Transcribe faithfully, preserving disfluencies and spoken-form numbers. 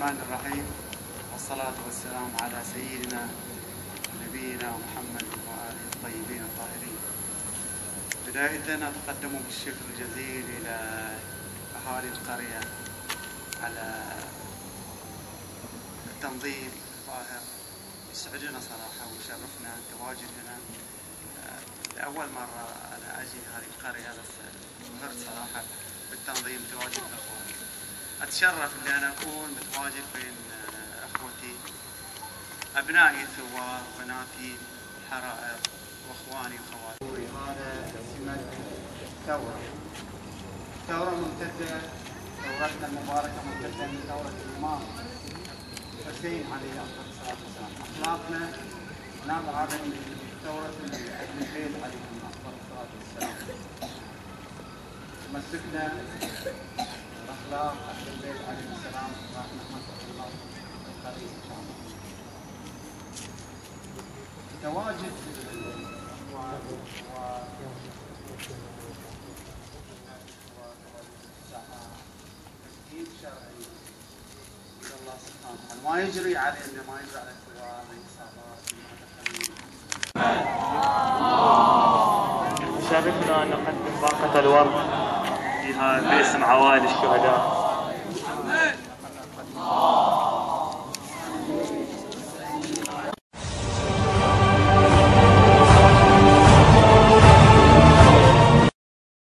الرحمن الرحيم، والصلاة والسلام على سيدنا نبينا محمد وآله الطيبين الطاهرين. بداية نتقدم بالشكر الجزيل إلى أهالي القرية على التنظيم الظاهر. يسعدنا صراحة ويشرفنا التواجد هنا. لأول مرة أنا أجي هذه القرية، بس انبهرت صراحة بالتنظيم، تواجد الأخوان. أتشرف إني أنا أكون متواجد بين أخوتي، أبنائي الثوار وبناتي الحرائر وإخواني وخواتي. هذا سمة ثورة، ثورة ممتدة، ثورتنا المباركة ممتدة من ثورة الإمام حسين عليه أفضل الصلاة والسلام. أخلاقنا نابعة من ثورة أهل البيت عليهم أفضل الصلاة والسلام. تمسكنا أخلاق أهل البيت عليهم السلام، راح نحمد الله القريب إن شاء الله. تواجد الإخوان وتسهيل شرعي إلى الله سبحانه وتعالى، ما يجري علينا، ما يجري على الثوار، من إصابات، يشرفنا أن نقدم باقة الورد باسم عوائل الشهداء.